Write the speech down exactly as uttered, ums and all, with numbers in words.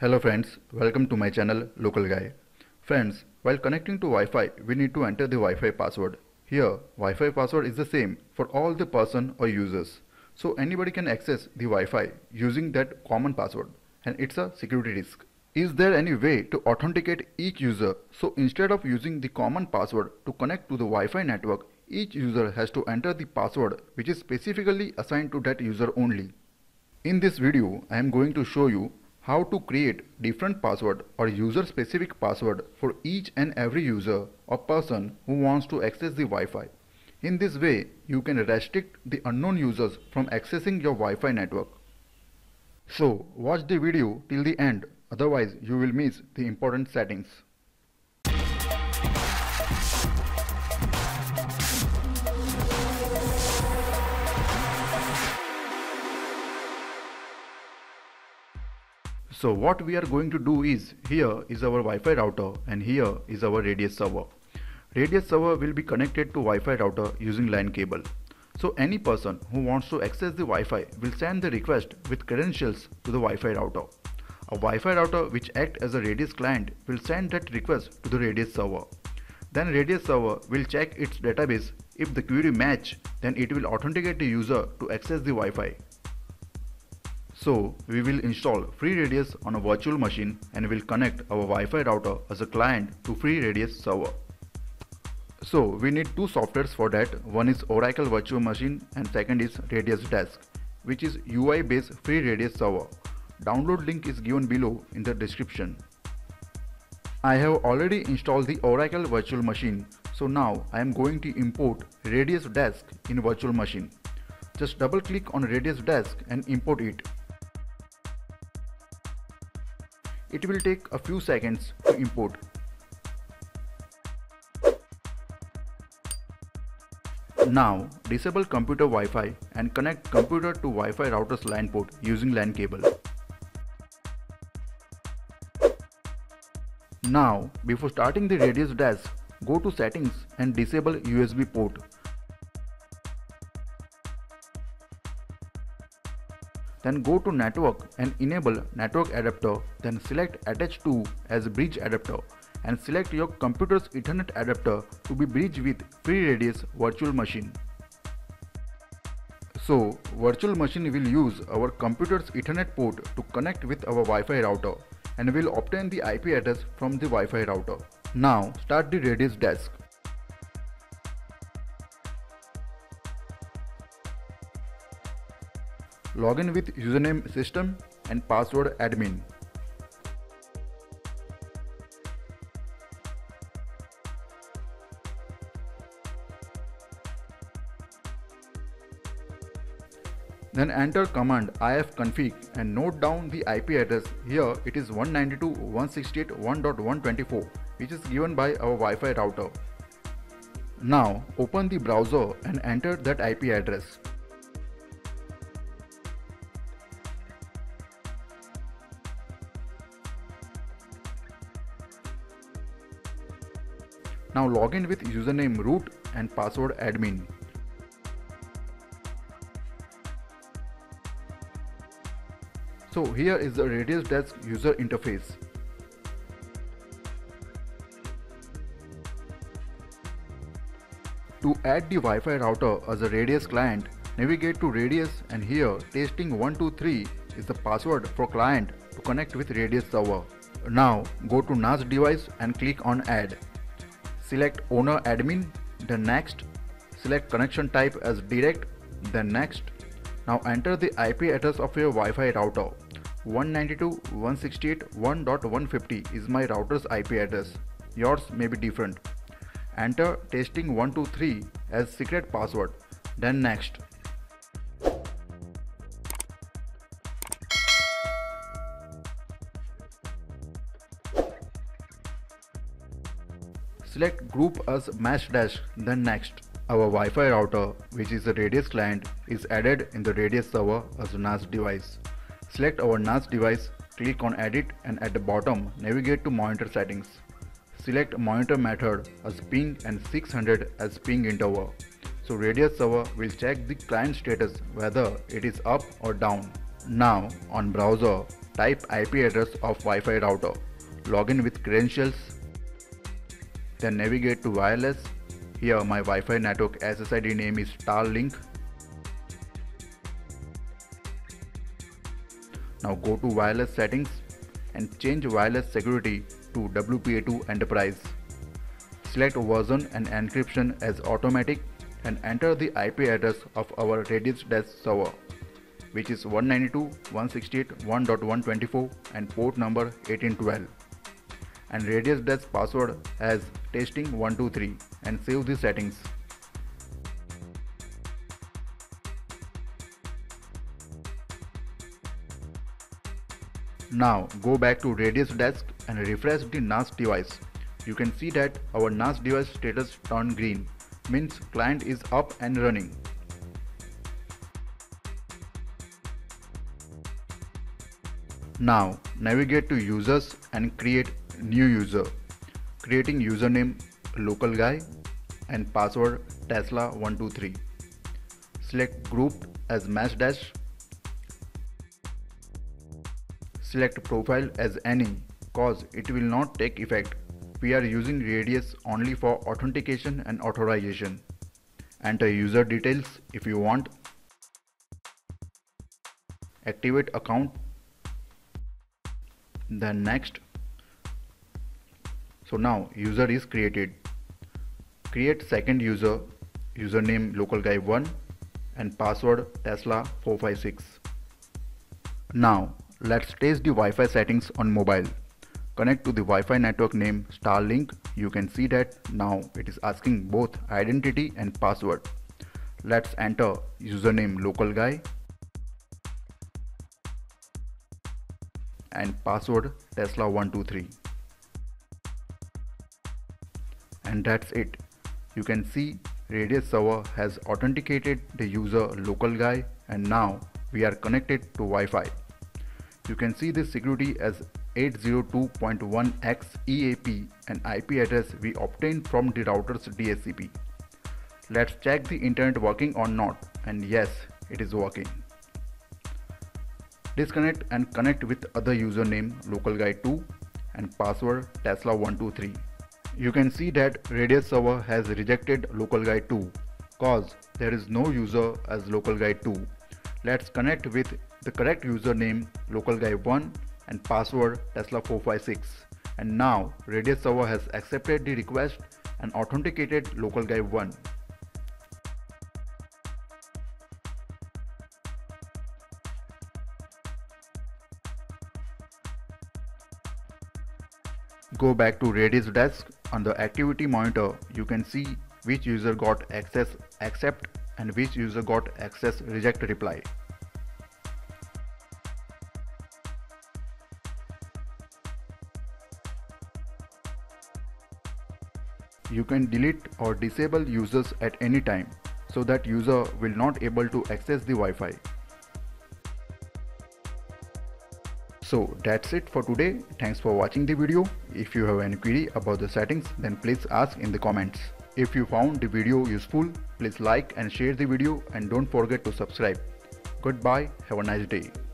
Hello friends, welcome to my channel Local Guy. Friends, while connecting to Wi-Fi, we need to enter the Wi-Fi password. Here, Wi-Fi password is the same for all the person or users. So anybody can access the Wi-Fi using that common password, and it's a security risk. Is there any way to authenticate each user? So instead of using the common password to connect to the Wi-Fi network, each user has to enter the password which is specifically assigned to that user only. In this video, I am going to show you how to create different password or user specific password for each and every user or person who wants to access the Wi-Fi. In this way, you can restrict the unknown users from accessing your Wi-Fi network. So watch the video till the end, otherwise you will miss the important settings. So what we are going to do is, here is our Wi-Fi router and here is our Radius server. Radius server will be connected to Wi-Fi router using LAN cable. So any person who wants to access the Wi-Fi will send the request with credentials to the Wi-Fi router. A Wi-Fi router which acts as a Radius client will send that request to the Radius server. Then Radius server will check its database. If the query match, then it will authenticate the user to access the Wi-Fi. So we will install FreeRadius on a virtual machine and will connect our Wi-Fi router as a client to FreeRadius server. So we need two softwares for that. One is Oracle Virtual Machine and second is Radius Desk, which is U I based FreeRadius server. Download link is given below in the description. I have already installed the Oracle Virtual Machine. So now I am going to import Radius Desk in virtual machine. Just double click on Radius Desk and import it. It will take a few seconds to import. Now disable computer Wi-Fi and connect computer to Wi-Fi router's LAN port using LAN cable. Now before starting the Radius Desk, go to settings and disable U S B port. Then go to network and enable network adapter, then select attach to as bridge adapter and select your computer's Ethernet adapter to be bridged with FreeRadius virtual machine. So virtual machine will use our computer's Ethernet port to connect with our Wi-Fi router and will obtain the I P address from the Wi-Fi router. Now start the Radius Desk. Login with username system and password admin. Then enter command ifconfig and note down the I P address. Here it is one ninety-two dot one sixty-eight dot one dot one twenty-four, which is given by our Wi-Fi router. Now open the browser and enter that I P address. Now log in with username root and password admin. So here is the Radius Desk user interface. To add the Wi-Fi router as a Radius client, navigate to Radius and here testing one two three is the password for client to connect with Radius server. Now go to N A S device and click on add. Select owner admin, then next. Select connection type as direct, then next. Now enter the I P address of your Wi-Fi router. one ninety-two dot one sixty-eight dot one dot one fifty is my router's I P address. Yours may be different. Enter testing one two three as secret password, then next. Select group as mesh dash, then next. Our Wi-Fi router, which is a Radius client, is added in the Radius server as a N A S device. Select our N A S device, click on edit and at the bottom navigate to monitor settings. Select monitor method as ping and six hundred as ping interval. So Radius server will check the client status whether it is up or down. Now on browser, type I P address of Wi-Fi router, log in with credentials, then navigate to wireless. Here my Wi-Fi network S S I D name is Starlink. Now go to wireless settings and change wireless security to W P A two Enterprise. Select version and encryption as automatic and enter the I P address of our Radius Dash server, which is one ninety-two dot one sixty-eight dot one dot one twenty-four and port number eighteen twelve, and Radius Dash password as testing one two three, and save the settings. Now go back to Radius Desk and refresh the N A S device. You can see that our N A S device status turned green, means client is up and running. Now navigate to users and create new user, creating username local guy and password Tesla one two three. Select group as Mesh Dash. Select profile as any, cause it will not take effect. We are using Radius only for authentication and authorization. Enter user details if you want. Activate account. Then next. So now user is created. Create second user, username local guy one and password Tesla four five six. Now let's test the Wi-Fi settings on mobile. Connect to the Wi-Fi network name Starlink. You can see that now it is asking both identity and password. Let's enter username local guy and password Tesla one two three. And that's it. You can see Radius server has authenticated the user local guy, and now we are connected to Wi-Fi. You can see the security as eight oh two dot one x E A P and I P address we obtained from the router's D H C P. Let's check the internet working or not, and yes, it is working. Disconnect and connect with other username local guy two and password Tesla one two three. You can see that Radius server has rejected local guy two cause there is no user as local guy two. Let's connect with the correct username local guy one and password Tesla four five six, and now Radius server has accepted the request and authenticated local guy one. Go back to Radius Desk. On the activity monitor, you can see which user got access accept and which user got access reject reply. You can delete or disable users at any time so that user will not able to access the Wi-Fi. So that's it for today. Thanks for watching the video. If you have any query about the settings, then please ask in the comments. If you found the video useful, please like and share the video, and don't forget to subscribe. Goodbye. Have a nice day.